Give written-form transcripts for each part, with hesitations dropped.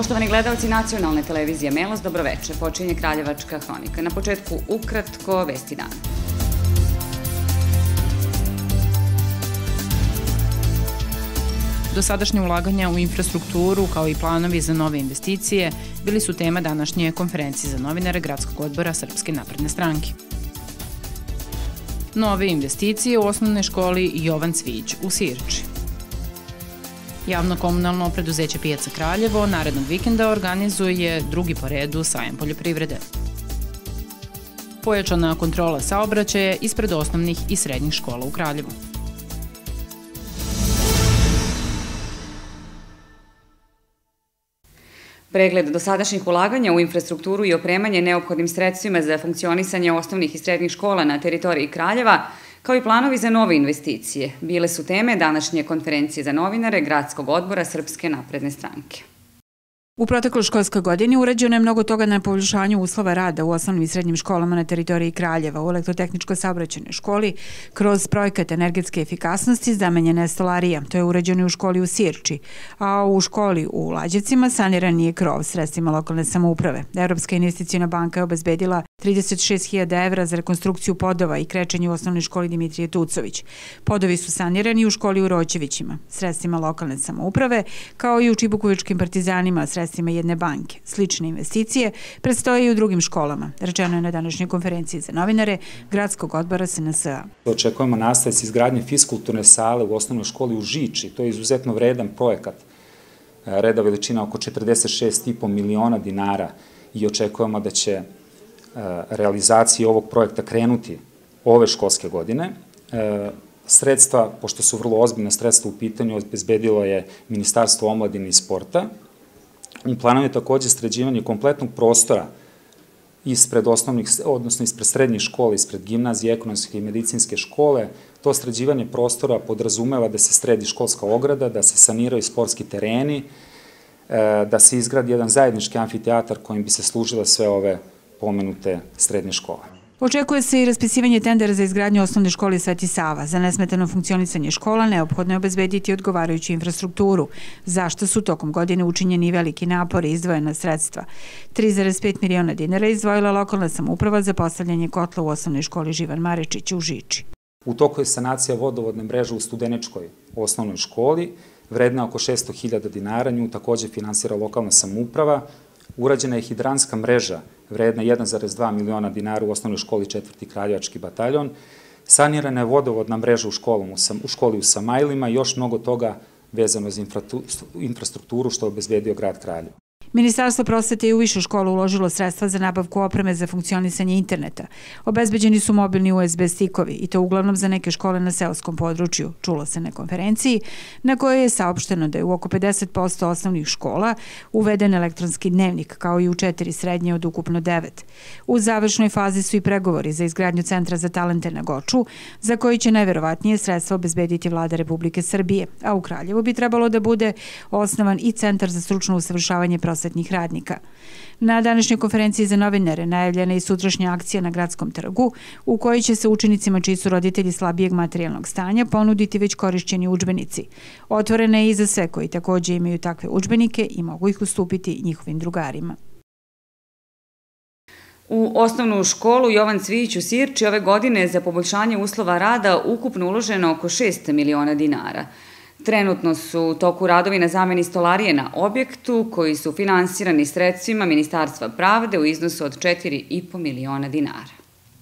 Poštovani gledalci nacionalne televizije Melos, dobroveče. Počinje Kraljevačka hronika. Na početku ukratko vesti dana. Dosadašnje ulaganja u infrastrukturu, kao i planovi za nove investicije, bili su tema današnje konferencije za novinare Gradskog odbora Srpske napredne stranke. Nove investicije u osnovnoj školi Jovan Cvijić u Sirči. Javno-komunalno preduzeće Pijaca Kraljevo narednog vikenda organizuje drugi po redu sajam poljoprivrede. Pojačana kontrola saobraćaja ispred osnovnih i srednjih škola u Kraljevu. Pregled dosadašnjih ulaganja u infrastrukturu i opremanje neophodnim sredstvima za funkcionisanje osnovnih i srednjih škola na teritoriji Kraljeva, kao i planovi za nove investicije, bile su teme današnje konferencije za novinare Gradskog odbora Srpske napredne stranke. U protekloj školskoj godini urađeno je mnogo toga na poboljšanju uslova rada u osnovnim i srednjim školama na teritoriji Kraljeva. U elektrotehničko-saobraćajnoj školi kroz projekat energetske efikasnosti zamenjena je stolarija. To je urađeno i u školi u Sirči, a u školi u Lađevcima saniran je krov sredstvima lokalne samouprave. Evropska investicijona banka je obezbedila 36.000 evra za rekonstrukciju podova i krečenje u osnovnoj školi Dimitrije Tucović. Podovi su sanirani u školi u Roćevićima, sredstvima lokalne samouprave, kao i u Čibukovičkim partizanima, sredstvima jedne banke. Slične investicije predstoje i u drugim školama, rečeno je na današnjoj konferenciji za novinare Gradskog odbora SNS-a. Očekujemo nastavak izgradnje fiskulturne sale u osnovnoj školi u Žiči. To je izuzetno vredan projekat. Reda veličina oko 46,5 miliona dinara i očekujemo da će realizacija ovog projekta krenuti ove školske godine. Sredstva, pošto su vrlo ozbiljna sredstva u pitanju, obezbedilo je Ministarstvo omladine i sporta. U planu je takođe sređivanje kompletnog prostora ispred osnovnih, odnosno ispred srednjih škola, ispred gimnazije, ekonomske i medicinske škole. To sređivanje prostora podrazumeva da se sredi školska ograda, da se saniraju sportski tereni, da se izgradi jedan zajednički amfiteatar kojim bi se služile sve ove pomenute srednje škole. Očekuje se i raspisivanje tendera za izgradnju osnovne škole Sveti Sava. Za nesmetano funkcionisanje škola neophodno je obezbediti odgovarajuću infrastrukturu, zašto su tokom godine učinjeni i veliki napori i izdvojena sredstva. 3,5 miliona dinara izdvojila lokalna samouprava za postavljanje kotla u osnovnoj školi Živan Marečić u Žiči. U toku je sanacija vodovodne mreže u Studeničkoj osnovnoj školi, vredna oko 600.000 dinara, nju takođe finansira lokalna samouprava. Urađena je hidranska mreža vredna 1,2 miliona dinara u osnovnoj školi 4. Kraljevački bataljon. Sanirana je vodovodna mreža u školi u Samajlima i još mnogo toga vezano za infrastrukturu što je obezbedio grad Kraljevo. Ministarstvo prosvete je u više škola uložilo sredstva za nabavku opreme za funkcionisanje interneta. Obezbeđeni su mobilni USB stikovi i to uglavnom za neke škole na seoskom području, čulo se na konferenciji, na kojoj je saopšteno da je u oko 50% osnovnih škola uveden elektronski dnevnik, kao i u 4 srednje od ukupno 9. U završnoj fazi su i pregovori za izgradnju Centra za talente na Goču, za koji će najverovatnije sredstva obezbediti Vlada Republike Srbije, a u Kraljevu bi trebalo da bude osnovan i Centar za stručno usavršavanje prosvetnih radnika. Na današnjoj konferenciji za novinare najavljena je i sutrašnja akcija na Gradskom trgu, u kojoj će se učenicima čiji su roditelji slabijeg materijalnog stanja ponuditi već korišćeni udžbenici. Otvorena je i za sve koji takođe imaju takve udžbenike i mogu ih ustupiti njihovim drugarima. U osnovnu školu Jovan Cvijić u Sirči ove godine za poboljšanje uslova rada ukupno uloženo oko 6 miliona dinara. Trenutno su u toku radovi na zameni stolarije na objektu koji su finansirani sredstvima Ministarstva pravde u iznosu od 4,5 miliona dinara.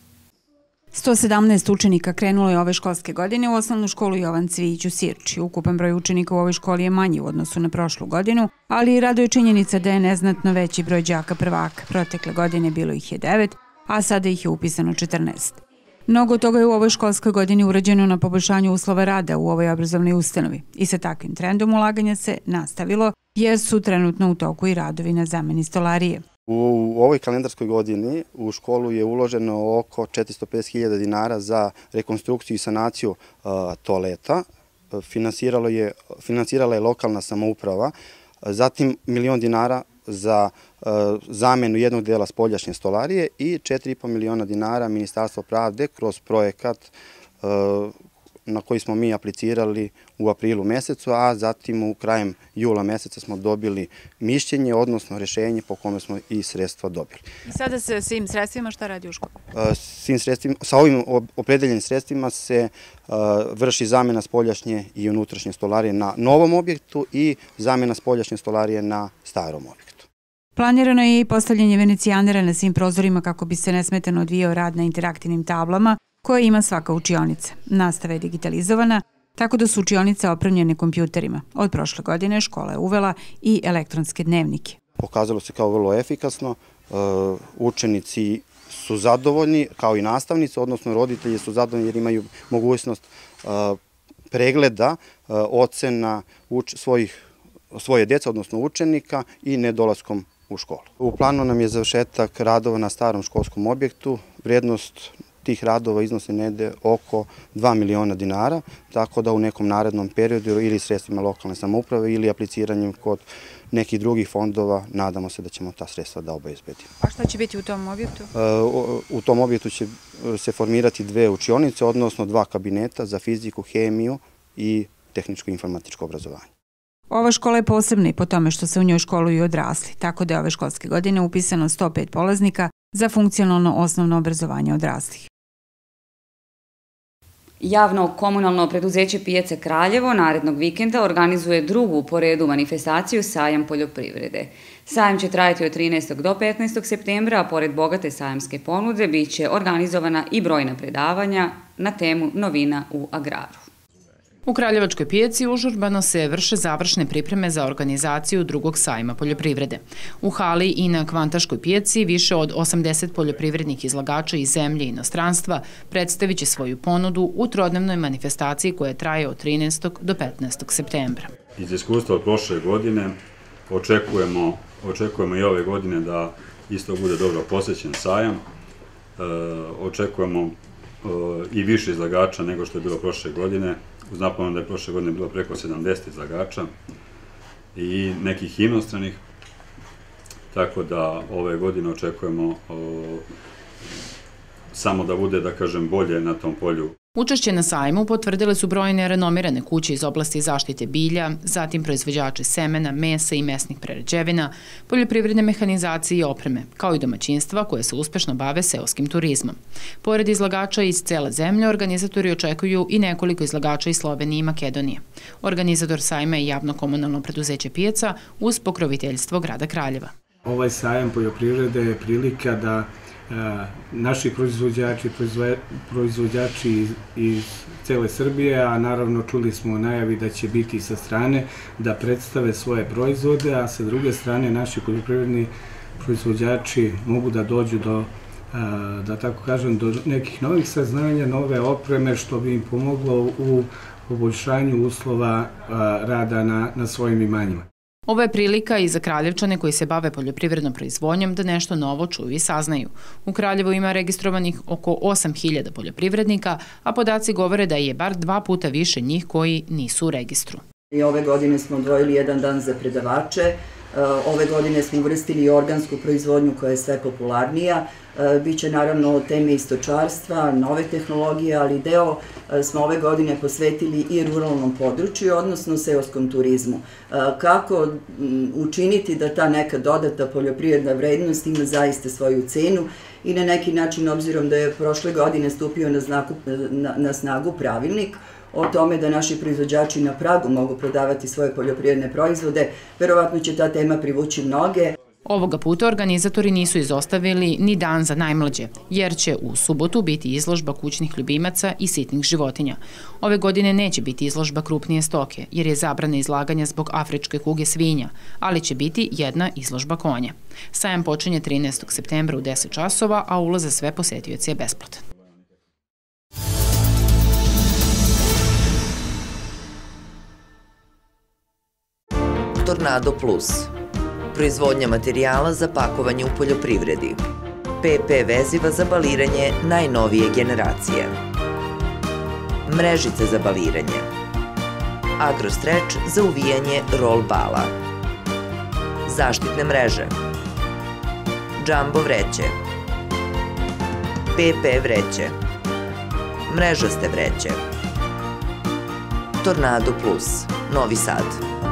117 učenika krenulo je ove školske godine u osnovnu školu Jovan Cvijić u Sirči. Ukupan broj učenika u ovoj školi je manji u odnosu na prošlu godinu, ali i raduje činjenica da je neznatno veći broj đaka prvaka. Protekle godine bilo ih je 9, a sada ih je upisano 14. Mnogo toga je u ovoj školskoj godini urađeno na poboljšanju uslova rada u ovoj obrazovnoj ustanovi i sa takvim trendom ulaganja se nastavilo jer su trenutno u toku i radovi na zameni stolarije. U ovoj kalendarskoj godini u školu je uloženo oko 450.000 dinara za rekonstrukciju i sanaciju toaleta. Finansirala je lokalna samouprava, zatim 1 milion dinara za zamenu jednog dela spoljašnje stolarije i 4,5 miliona dinara Ministarstvo pravde kroz projekat na koji smo mi aplicirali u aprilu mesecu, a zatim u krajem jula meseca smo dobili mišljenje, odnosno rešenje po kome smo i sredstva dobili. I sada se svim sredstvima šta radi u školi? Sa ovim opredeljenim sredstvima se vrši zamena spoljašnje i unutrašnje stolarije na novom objektu i zamena spoljašnje stolarije na starom objektu. Planirano je i postavljanje venecijanera na svim prozorima kako bi se nesmetano odvijao rad na interaktivnim tablama koje ima svaka učionica. Nastava je digitalizovana, tako da su učionice opremljene kompjuterima. Od prošle godine škola je uvela i elektronske dnevnike. Pokazalo se kao vrlo efikasno, učenici su zadovoljni, kao i nastavnici, odnosno roditelji su zadovoljni jer imaju mogućnost pregleda, ocena svoje djece, odnosno učenika i nedolaskom u školu. U planu nam je završetak radova na starom školskom objektu. Vrijednost tih radova iznosi negde oko 2 miliona dinara, tako da u nekom narednom periodu ili sredstvima lokalne samouprave ili apliciranjem kod nekih drugih fondova nadamo se da ćemo ta sredstva da obezbedimo. A šta će biti u tom objektu? U tom objektu će se formirati 2 učionice, odnosno 2 kabineta za fiziku, hemiju i tehničko-informatičko obrazovanje. Ova škola je posebna i po tome što se u njoj školuju i odrasli, tako da je ove školske godine upisano 105 polaznika za funkcionalno osnovno obrazovanje odraslih. Javno komunalno preduzeće Pijaca Kraljevo narednog vikenda organizuje drugu po redu manifestaciju Sajam poljoprivrede. Sajam će trajati od 13. do 15. septembra, a pored bogate sajamske ponude biće organizovana i brojna predavanja na temu novina u agraru. U Kraljevačkoj pijaci užurbano se vrše završne pripreme za organizaciju drugog sajma poljoprivrede. U hali i na Kvantaškoj pijaci više od 80 poljoprivrednih izlagača iz zemlje i inostranstva predstavit će svoju ponudu u trodnevnoj manifestaciji koja traje od 13. do 15. septembra. Iz iskustva od prošle godine očekujemo i ove godine da isto bude dobro posjećen sajam. Očekujemo i više izlagača nego što je bilo prošle godine. Uz napomenu da je prošle godine bilo preko 70 izlagača i nekih inostranih, tako da ove godine očekujemo samo da bude, da kažem, bolje na tom polju. Učešće na sajmu potvrdile su brojne renomirane kuće iz oblasti zaštite bilja, zatim proizvođače semena, mesa i mesnih prerađevina, poljoprivredne mehanizacije i opreme, kao i domaćinstva koje se uspešno bave seoskim turizmom. Pored izlagača iz cele zemlje, organizatori očekuju i nekoliko izlagača iz Slovenije i Makedonije. Organizator sajma je javno komunalno preduzeće Pijaca uz pokroviteljstvo grada Kraljeva. Ovaj sajam poljoprivrede je prilika da naši proizvođači iz cele Srbije, a naravno čuli smo u najavi da će biti sa strane, da predstave svoje proizvode, a sa druge strane naši poljoprivredni proizvođači mogu da dođu do, da tako kažem, do nekih novih saznanja, nove opreme, što bi im pomoglo u poboljšanju uslova rada na svojim imanjima. Ovo je prilika i za Kraljevčane koji se bave poljoprivrednom proizvodnjom da nešto novo čuju i saznaju. U Kraljevu ima registrovanih oko 8.000 poljoprivrednika, a podaci govore da je bar 2 puta više njih koji nisu u registru. I ove godine smo odvojili jedan dan za predavače. Ove godine smo uvrstili i organsku proizvodnju koja je sve popularnija. Biće naravno teme i stočarstva, nove tehnologije, ali deo smo ove godine posvetili i ruralnom području, odnosno seoskom turizmu. Kako učiniti da ta neka dodata poljoprivredna vrednost ima zaista svoju cenu i na neki način, obzirom da je prošle godine stupio na snagu pravilnik o tome da naši proizvođači na pragu mogu prodavati svoje poljoprivredne proizvode, verovatno će ta tema privući mnoge. Ovoga puta organizatori nisu izostavili ni dan za najmlađe, jer će u subotu biti izložba kućnih ljubimaca i sitnih životinja. Ove godine neće biti izložba krupnije stoke, jer je zabrana izlaganja zbog afričke kuge svinja, ali će biti jedna izložba konja. Sajam počinje 13. septembra u 10 časova, a ulaz za sve posetioce je besplatan. Tornado Plus. Proizvodnja materijala za pakovanje u poljoprivredi. PP veziva za baliranje najnovije generacije. Mrežice za baliranje. Agrostretch za uvijanje roll bala. Zaštitne mreže. Jumbo vreće. PP vreće. Mrežaste vreće. Tornado Plus, Novi Sad.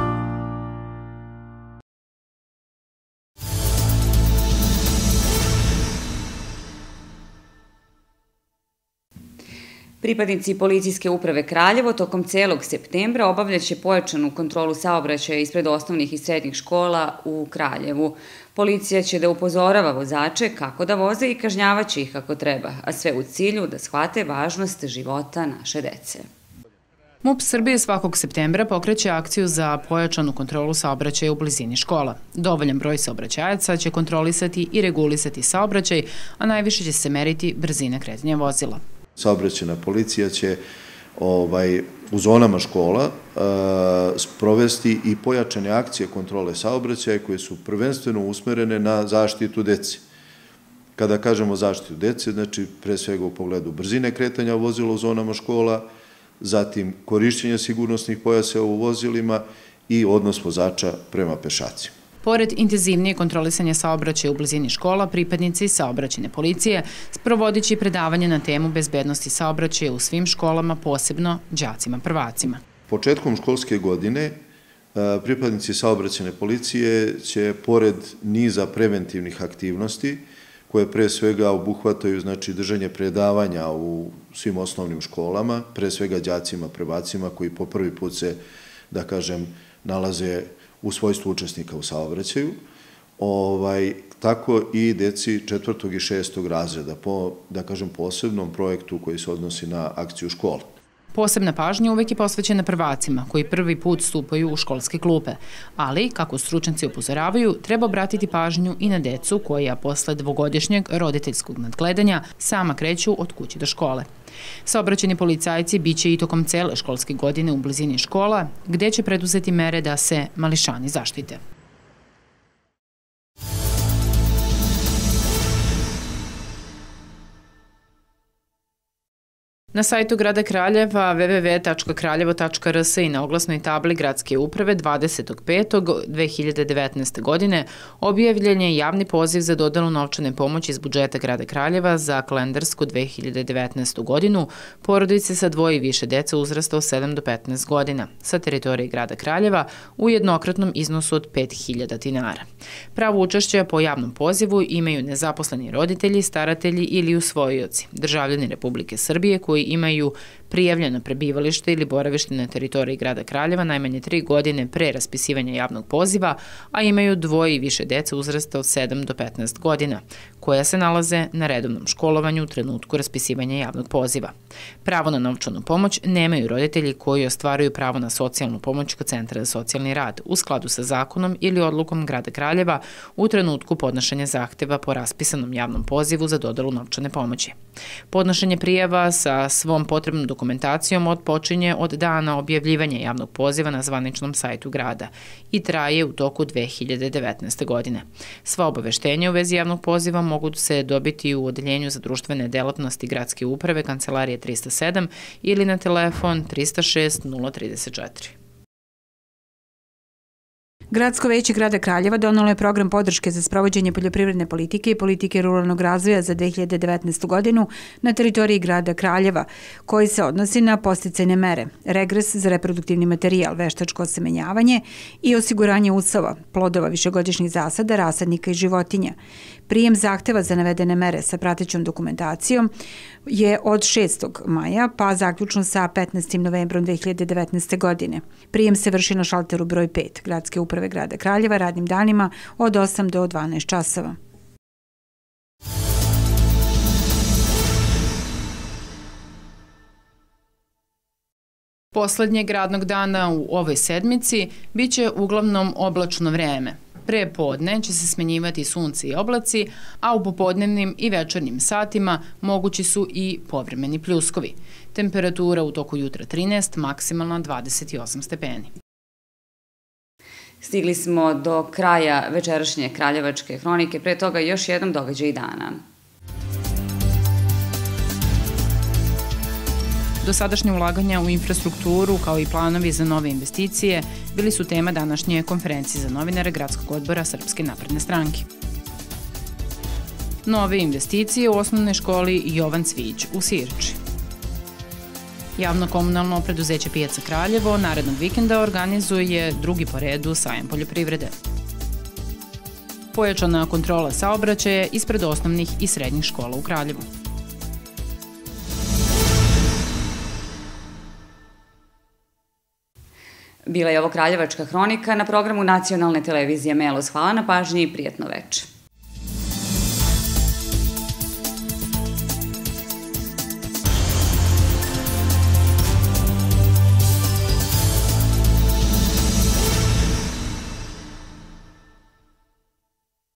Pripadnici Policijske uprave Kraljevo tokom celog septembra obavljaće pojačanu kontrolu saobraćaja ispred osnovnih i srednjih škola u Kraljevu. Policija će da upozorava vozače kako da voze i kažnjavaće ih kako treba, a sve u cilju da shvate važnost života naše dece. MUP Srbije svakog septembra pokreće akciju za pojačanu kontrolu saobraćaja u blizini škola. Dovoljan broj saobraćajaca će kontrolisati i regulisati saobraćaj, a najviše će se meriti brzina kretanja vozila. Saobraćajna policija će u zonama škola sprovesti i pojačane akcije kontrole saobraćaja koje su prvenstveno usmerene na zaštitu dece. Kada kažemo zaštitu dece, znači pre svega u pogledu brzine kretanja vozila u zonama škola, zatim korišćenja sigurnosnih pojasa u vozilima i odnos vozača prema pešacima. Pored intenzivnije kontrolisanja saobraćaja u blizini škola, pripadnici saobraćajne policije sprovodit će predavanje na temu bezbednosti saobraćaja u svim školama, posebno đacima prvacima. Početkom školske godine pripadnici saobraćajne policije će, pored niza preventivnih aktivnosti, koje pre svega obuhvataju držanje predavanja u svim osnovnim školama, pre svega đacima prvacima koji po prvi put se, da kažem, nalaze u svojstvu učesnika u saobraćaju, tako i deci 4. i 6. razreda po, da kažem, posebnom projektu koji se odnosi na akciju škola. Posebna pažnja uvek je posvećena prvacima koji prvi put stupaju u školske klupe, ali, kako stručnjaci upozoravaju, treba obratiti pažnju i na decu koja posle dvogodišnjeg roditeljskog nadgledanja sama kreću od kuće do škole. Saobraćajni policajci biće i tokom cele školske godine u blizini škola, gde će preduzeti mere da se mališani zaštite. Na sajtu grada Kraljeva www.kraljevo.rs i na oglasnoj tabli Gradske uprave 20.5.2019. godine objavljen je javni poziv za dodelu novčane pomoći iz budžeta grada Kraljeva za kalendarsku 2019. godinu porodice sa dvoje i više dece uzrasta od 7 do 15 godina sa teritorije grada Kraljeva u jednokratnom iznosu od 5.000 dinara. Pravo učešća po javnom pozivu imaju nezaposleni roditelji, staratelji ili usvojioci, državljani Republike Srbije koji imaju prijavljeno prebivalište ili boravište na teritoriji grada Kraljeva najmanje 3 godine pre raspisivanja javnog poziva, a imaju dvoje i više dece uzrasta od 7 do 15 godina, koja se nalaze na redovnom školovanju u trenutku raspisivanja javnog poziva. Pravo na novčanu pomoć nemaju roditelji koji ostvaruju pravo na socijalnu pomoć kod Centra za socijalni rad u skladu sa zakonom ili odlukom grada Kraljeva u trenutku podnošenja zahteva po raspisanom javnom pozivu za dodelu novčane pomoći. Podnošenje prijava sa svom potrebnom dokumentacijom odpočinje od dana objavljivanja javnog poziva na zvaničnom sajtu grada i traje u toku 2019. godine. Sva obaveštenja u vezi javnog poziva mogu se dobiti u Odeljenju za društvene delatnosti Gradske uprave, Kancelarije 307 ili na telefon 306 034. Gradsko veće grada Kraljeva donelo je program podrške za sprovođenje poljoprivredne politike i politike ruralnog razvoja za 2019. godinu na teritoriji grada Kraljeva, koji se odnosi na podsticajne mere, regres za reproduktivni materijal, veštačko osemenjavanje i osiguranje usova, plodova višegodišnjih zasada, rasadnika i životinja. Prijem zahteva za navedene mere sa pratećom dokumentacijom je od 6. maja pa zaključno sa 15. novembrom 2019. godine. Prijem se vrši na šalteru broj 5 Gradske uprave grada Kraljeva radnim danima od 8 do 12 časova. Poslednjeg radnog dana u ovoj sedmici biće uglavnom oblačno vreme. Pre podne će se smenjivati sunce i oblaci, a u popodnevnim i večernjim satima mogući su i povremeni pljuskovi. Temperatura u toku jutra 13, maksimalna 28 stepeni. Stigli smo do kraja večerašnje Kraljevačke hronike, pre toga još jedan događaj dana. Dosadašnje ulaganja u infrastrukturu kao i planovi za nove investicije bili su tema današnje konferencije za novinare Gradskog odbora Srpske napredne stranke. Nove investicije u osnovnoj školi Jovan Cvijić u Sirči. Javno-komunalno preduzeće Pijaca Kraljevo narednog vikenda organizuje drugi po redu sajam poljoprivrede. Pojačana kontrola saobraćaja ispred osnovnih i srednjih škola u Kraljevu. Bila je ovo Kraljevačka hronika na programu nacionalne televizije Melos. Hvala na pažnji i prijatno veče.